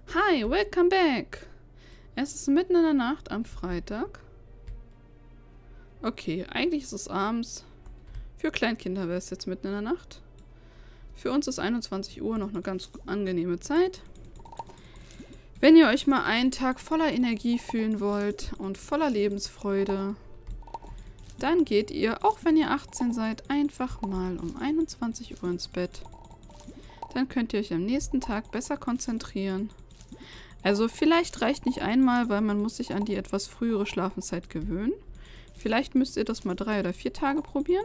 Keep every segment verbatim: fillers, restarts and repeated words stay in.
Hi, welcome back. Es ist mitten in der Nacht am Freitag. Okay, eigentlich ist es abends. Für Kleinkinder wäre es jetzt mitten in der Nacht. Für uns ist einundzwanzig Uhr noch eine ganz angenehme Zeit. Wenn ihr euch mal einen Tag voller Energie fühlen wollt und voller Lebensfreude, dann geht ihr, auch wenn ihr achtzehn seid, einfach mal um einundzwanzig Uhr ins Bett. Dann könnt ihr euch am nächsten Tag besser konzentrieren. Also vielleicht reicht nicht einmal, weil man muss sich an die etwas frühere Schlafenszeit gewöhnen. Vielleicht müsst ihr das mal drei oder vier Tage probieren.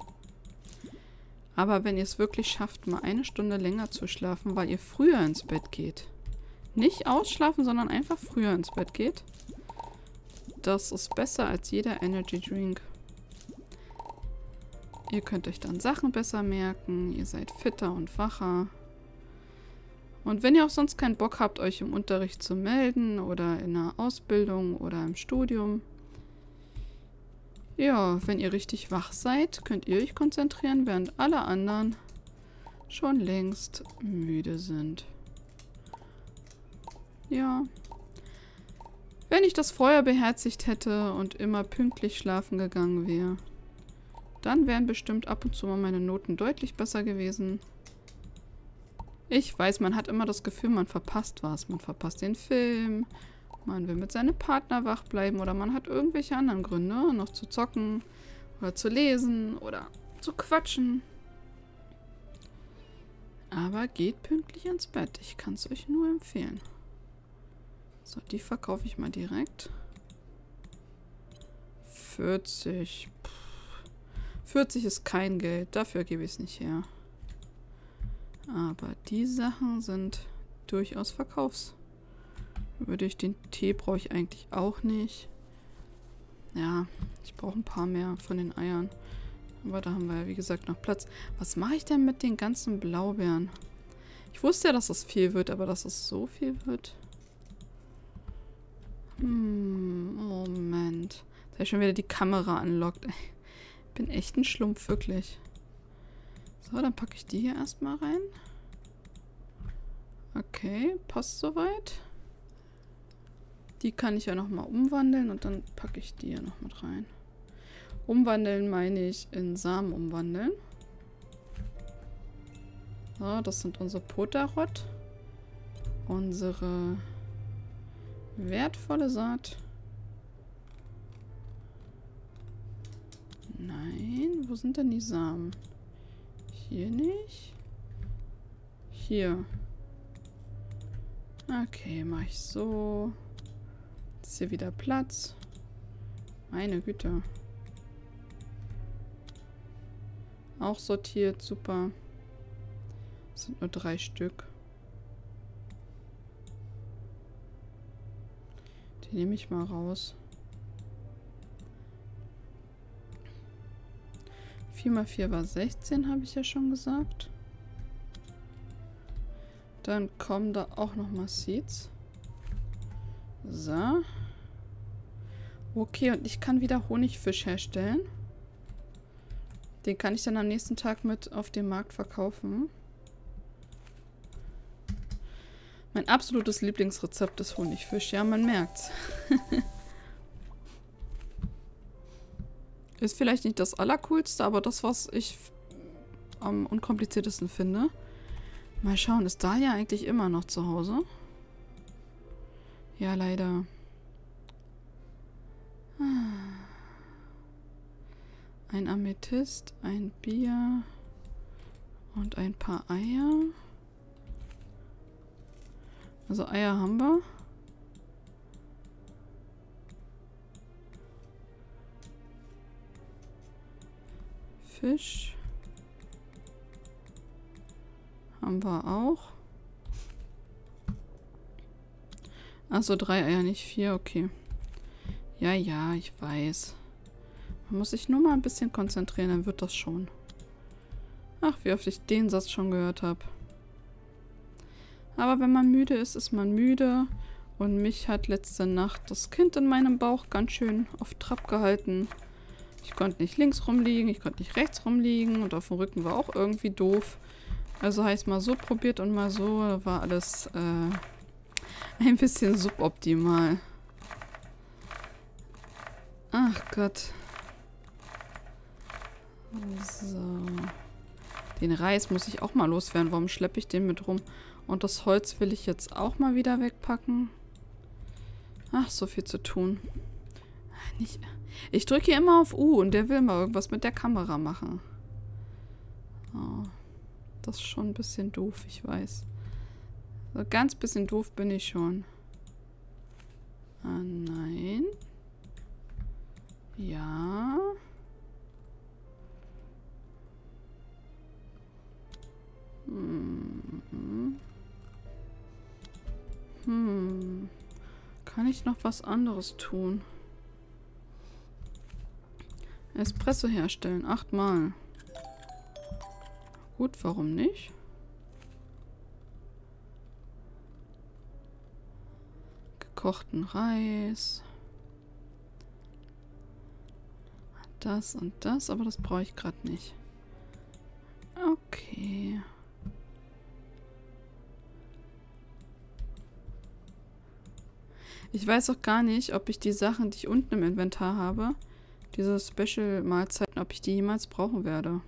Aber wenn ihr es wirklich schafft, mal eine Stunde länger zu schlafen, weil ihr früher ins Bett geht. Nicht ausschlafen, sondern einfach früher ins Bett geht. Das ist besser als jeder Energy Drink. Ihr könnt euch dann Sachen besser merken. Ihr seid fitter und wacher. Und wenn ihr auch sonst keinen Bock habt, euch im Unterricht zu melden oder in einer Ausbildung oder im Studium. Ja, wenn ihr richtig wach seid, könnt ihr euch konzentrieren, während alle anderen schon längst müde sind. Ja. Wenn ich das vorher beherzigt hätte und immer pünktlich schlafen gegangen wäre, dann wären bestimmt ab und zu mal meine Noten deutlich besser gewesen. Ich weiß, man hat immer das Gefühl, man verpasst was. Man verpasst den Film, man will mit seinem Partner wach bleiben oder man hat irgendwelche anderen Gründe, noch zu zocken oder zu lesen oder zu quatschen. Aber geht pünktlich ins Bett. Ich kann es euch nur empfehlen. So, die verkaufe ich mal direkt. vierzig. Puh. vierzig ist kein Geld. Dafür gebe ich es nicht her. Aber die Sachen sind durchaus verkaufswürdig. Den Tee brauche ich eigentlich auch nicht. Ja, ich brauche ein paar mehr von den Eiern. Aber da haben wir ja, wie gesagt, noch Platz. Was mache ich denn mit den ganzen Blaubeeren? Ich wusste ja, dass es viel wird, aber dass es so viel wird. Hm, Moment. Da habe ich schon wieder die Kamera unlockt. Ich bin echt ein Schlumpf, wirklich. So, dann packe ich die hier erstmal rein. Okay, passt soweit. Die kann ich ja nochmal umwandeln und dann packe ich die hier noch mit rein. Umwandeln meine ich in Samen umwandeln. So, das sind unsere Potarot. Unsere wertvolle Saat. Nein, wo sind denn die Samen? Hier nicht. Hier. Okay, mache ich so. Jetzt ist hier wieder Platz. Meine Güte. Auch sortiert, super. Das sind nur drei Stück. Die nehme ich mal raus. vier mal vier war sechzehn, habe ich ja schon gesagt. Dann kommen da auch nochmal Seeds. So. Okay, und ich kann wieder Honigfisch herstellen. Den kann ich dann am nächsten Tag mit auf dem Markt verkaufen. Mein absolutes Lieblingsrezept ist Honigfisch. Ja, man merkt's. Ist vielleicht nicht das Allercoolste, aber das, was ich am unkompliziertesten finde. Mal schauen, ist Dahlia eigentlich immer noch zu Hause? Ja, leider. Ein Amethyst, ein Bier und ein paar Eier. Also Eier haben wir. Fisch haben wir auch. Achso, drei Eier, nicht vier, okay. Ja, ja, ich weiß. Man muss sich nur mal ein bisschen konzentrieren, dann wird das schon. Ach, wie oft ich den Satz schon gehört habe. Aber wenn man müde ist, ist man müde. Und mich hat letzte Nacht das Kind in meinem Bauch ganz schön auf Trab gehalten. Ich konnte nicht links rumliegen, ich konnte nicht rechts rumliegen und auf dem Rücken war auch irgendwie doof. Also habe ich es mal so probiert und mal so, war alles äh, Ein bisschen suboptimal. Ach Gott. So. Den Reis muss ich auch mal loswerden. Warum schleppe ich den mit rum? Und das Holz will ich jetzt auch mal wieder wegpacken. Ach, so viel zu tun. Nicht. Ich drücke hier immer auf U und der will mal irgendwas mit der Kamera machen. Oh, das ist schon ein bisschen doof, ich weiß. So ganz bisschen doof bin ich schon. Ah, nein. Ja. Hm. Hm. Kann ich noch was anderes tun? Espresso herstellen. Achtmal. Gut, warum nicht? Gekochten Reis. Das und das, aber das brauche ich gerade nicht. Okay. Ich weiß auch gar nicht, ob ich die Sachen, die ich unten im Inventar habe, diese Special-Mahlzeiten, ob ich die jemals brauchen werde.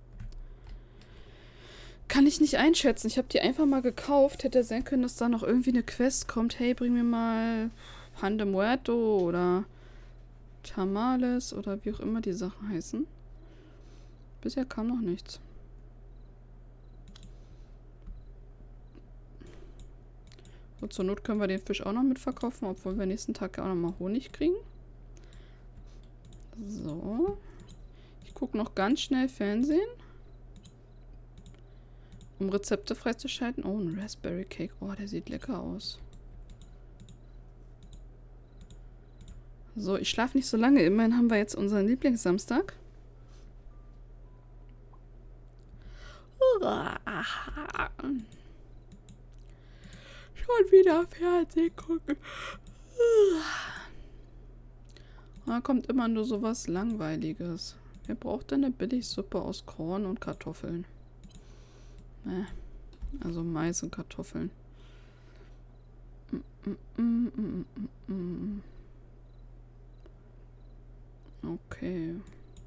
Kann ich nicht einschätzen. Ich habe die einfach mal gekauft. Hätte sein können, dass da noch irgendwie eine Quest kommt. Hey, bring mir mal Pan de Muerto oder Tamales oder wie auch immer die Sachen heißen. Bisher kam noch nichts. So, zur Not können wir den Fisch auch noch mitverkaufen, obwohl wir nächsten Tag ja auch noch mal Honig kriegen. So. Ich gucke noch ganz schnell Fernsehen. Um Rezepte freizuschalten. Oh, ein Raspberry Cake. Oh, der sieht lecker aus. So, ich schlafe nicht so lange. Immerhin haben wir jetzt unseren Lieblingssamstag. Schon wieder Fernsehen gucken. Da kommt immer nur so was Langweiliges. Wer braucht denn eine Billigsuppe aus Korn und Kartoffeln? Ne, also Mais und Kartoffeln. Mm, mm, mm, mm, mm. Okay.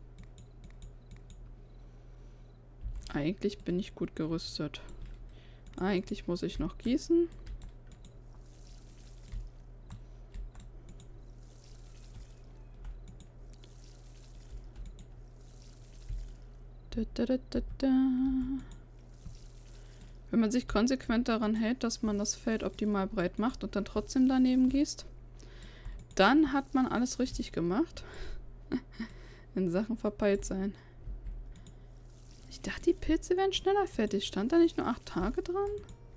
Eigentlich bin ich gut gerüstet. Eigentlich muss ich noch gießen. Da, da, da, da, da. Wenn man sich konsequent daran hält, dass man das Feld optimal breit macht und dann trotzdem daneben gießt, dann hat man alles richtig gemacht. In Sachen verpeilt sein. Ich dachte, die Pilze wären schneller fertig. Stand da nicht nur acht Tage dran?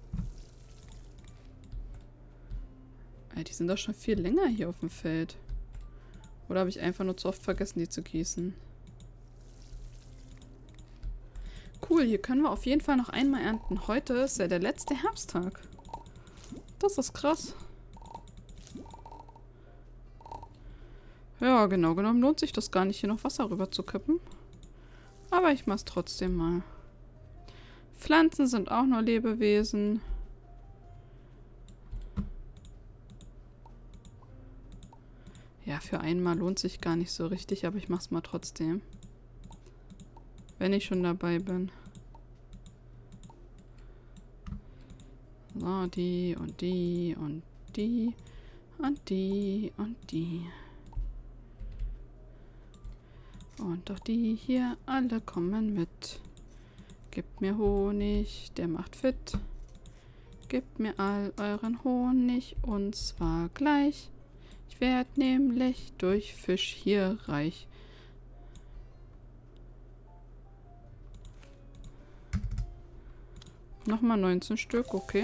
Ey, die sind doch schon viel länger hier auf dem Feld. Oder habe ich einfach nur zu oft vergessen, die zu gießen? Cool, hier können wir auf jeden Fall noch einmal ernten. Heute ist ja der letzte Herbsttag. Das ist krass. Ja, genau genommen lohnt sich das gar nicht, hier noch Wasser rüber zu kippen. Aber ich mach's trotzdem mal. Pflanzen sind auch nur Lebewesen. Ja, für einmal lohnt sich gar nicht so richtig, aber ich mach's mal trotzdem. Wenn ich schon dabei bin. So, die und die und die und die und die. Und auch die hier alle kommen mit. Gebt mir Honig, der macht fit. Gebt mir all euren Honig und zwar gleich. Ich werde nämlich durch Fisch hier reich. Nochmal neunzehn Stück, okay.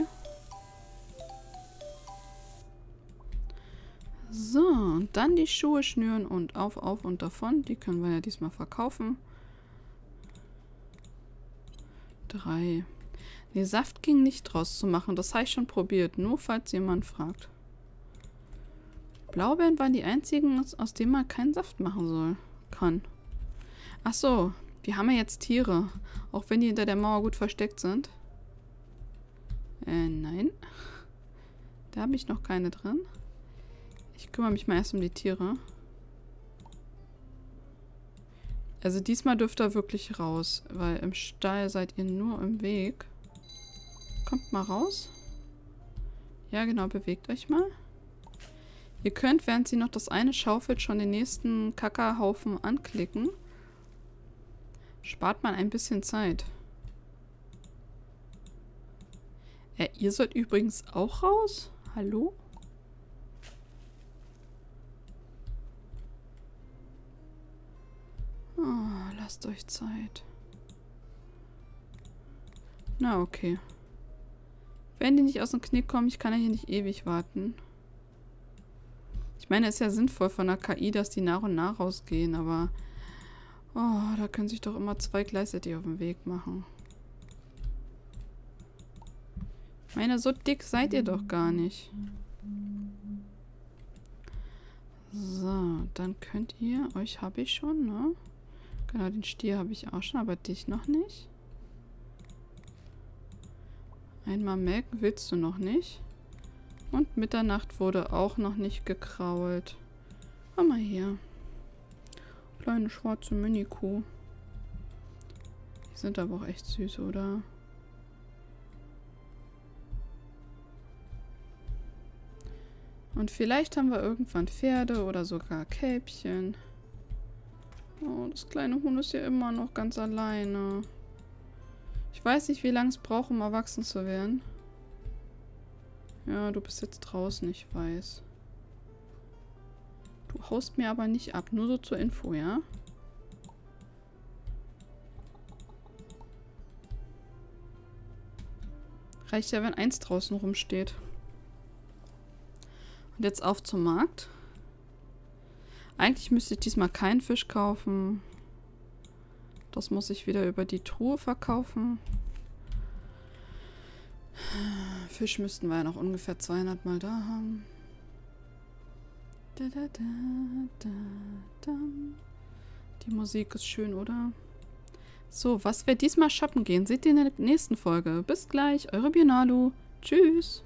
So, und dann die Schuhe schnüren und auf, auf und davon. Die können wir ja diesmal verkaufen. Drei. Nee, Saft ging nicht draus zu machen. Das habe ich schon probiert. Nur falls jemand fragt. Blaubeeren waren die einzigen, aus denen man keinen Saft machen soll. Kann. Ach so, wir haben ja jetzt Tiere. Auch wenn die hinter der Mauer gut versteckt sind. Äh, nein. Da habe ich noch keine drin. Ich kümmere mich mal erst um die Tiere. Also diesmal dürft ihr wirklich raus, weil im Stall seid ihr nur im Weg. Kommt mal raus. Ja, genau, bewegt euch mal. Ihr könnt, während sie noch das eine schaufelt, schon den nächsten Kackerhaufen anklicken. Spart man ein bisschen Zeit. Äh, ihr sollt übrigens auch raus? Hallo? Oh, lasst euch Zeit. Na, okay. Wenn die nicht aus dem Knick kommen, ich kann ja hier nicht ewig warten. Ich meine, es ist ja sinnvoll von der K I, dass die nach und nach rausgehen, aber... Oh, da können sich doch immer zwei gleichzeitig auf den Weg machen. Ich meine, so dick seid ihr doch gar nicht. So, dann könnt ihr... Euch habe ich schon, ne? Genau, den Stier habe ich auch schon, aber dich noch nicht. Einmal melken willst du noch nicht. Und Mitternacht wurde auch noch nicht gekrault. Komm mal hier. Kleine schwarze Mini-Kuh. Die sind aber auch echt süß, oder? Und vielleicht haben wir irgendwann Pferde oder sogar Kälbchen. Oh, das kleine Huhn ist ja immer noch ganz alleine. Ich weiß nicht, wie lange es braucht, um erwachsen zu werden. Ja, du bist jetzt draußen, ich weiß. Du haust mir aber nicht ab, nur so zur Info, ja? Reicht ja, wenn eins draußen rumsteht. Und jetzt auf zum Markt. Eigentlich müsste ich diesmal keinen Fisch kaufen. Das muss ich wieder über die Truhe verkaufen. Fisch müssten wir ja noch ungefähr zweihundert Mal da haben. Da, da, da, da, da. Die Musik ist schön, oder? So, was wir diesmal shoppen gehen, seht ihr in der nächsten Folge. Bis gleich, eure Bionalu. Tschüss.